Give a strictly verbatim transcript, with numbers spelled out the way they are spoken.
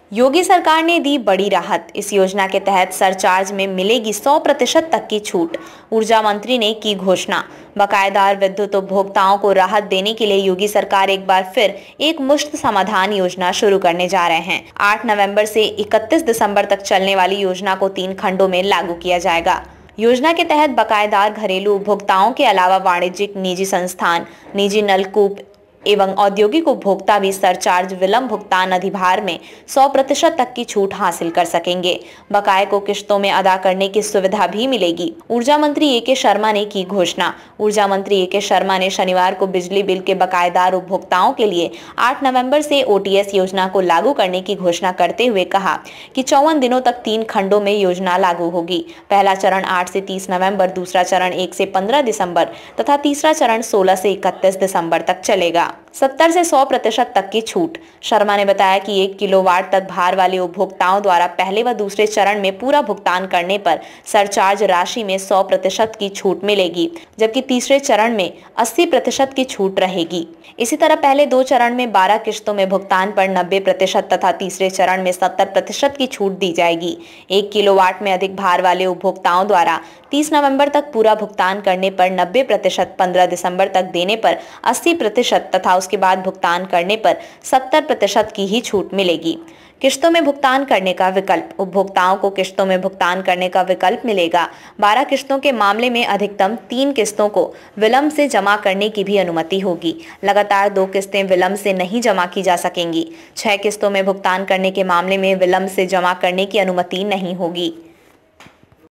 योगी सरकार ने दी बड़ी राहत। इस योजना के तहत सरचार्ज में मिलेगी सौ प्रतिशत तक की छूट। ऊर्जा मंत्री ने की घोषणा। बकायेदार विद्युत उपभोक्ताओं को राहत देने के लिए योगी सरकार एक बार फिर एक मुश्त समाधान योजना शुरू करने जा रहे हैं। आठ नवंबर से इकतीस दिसंबर तक चलने वाली योजना को तीन खंडों में लागू किया जाएगा। योजना के तहत बकायेदार घरेलू उपभोक्ताओं के अलावा वाणिज्यिक, निजी संस्थान, निजी नलकूप एवं औद्योगिक उपभोक्ता भी सरचार्ज विलंब भुगतान अधिभार में सौ प्रतिशत तक की छूट हासिल कर सकेंगे। बकाये को किश्तों में अदा करने की सुविधा भी मिलेगी। ऊर्जा मंत्री ए के शर्मा ने की घोषणा। ऊर्जा मंत्री ए के शर्मा ने शनिवार को बिजली बिल के बकायेदार उपभोक्ताओं के लिए आठ नवंबर से ओ टी एस योजना को लागू करने की घोषणा करते हुए कहा कि चौवन दिनों तक तीन खंडों में योजना लागू होगी। पहला चरण आठ से तीस नवंबर, दूसरा चरण एक से पंद्रह दिसंबर तथा तीसरा चरण सोलह से इकतीस दिसंबर तक चलेगा। सत्तर से सौ प्रतिशत तक की छूट। शर्मा ने बताया कि एक किलोवाट तक भार वाले उपभोक्ताओं द्वारा पहले व दूसरे चरण में पूरा भुगतान करने पर सरचार्ज राशि में सौ प्रतिशत की छूट मिलेगी, जबकि तीसरे चरण में अस्सी प्रतिशत की छूट रहेगी। इसी तरह पहले दो चरण में बारह किश्तों में भुगतान पर नब्बे प्रतिशत तथा तीसरे चरण में सत्तर प्रतिशत की छूट दी जाएगी। एक किलोवाट में अधिक भार वाले उपभोक्ताओं द्वारा तीस नवंबर तक पूरा भुगतान करने पर नब्बे प्रतिशत, पंद्रह दिसंबर तक देने पर अस्सी प्रतिशत तथा उसके बाद भुगतान करने पर सत्तर प्रतिशत की ही छूट मिलेगी। किश्तों में भुगतान करने का विकल्प। उपभोक्ताओं को किश्तों में भुगतान करने का विकल्प मिलेगा। बारह किश्तों के मामले में अधिकतम तीन किश्तों को विलंब से जमा करने की भी अनुमति होगी। लगातार दो किश्तें विलंब से नहीं जमा की जा सकेंगी। छह किश्तों में भुगतान करने के मामले में विलंब से जमा करने की अनुमति नहीं होगी।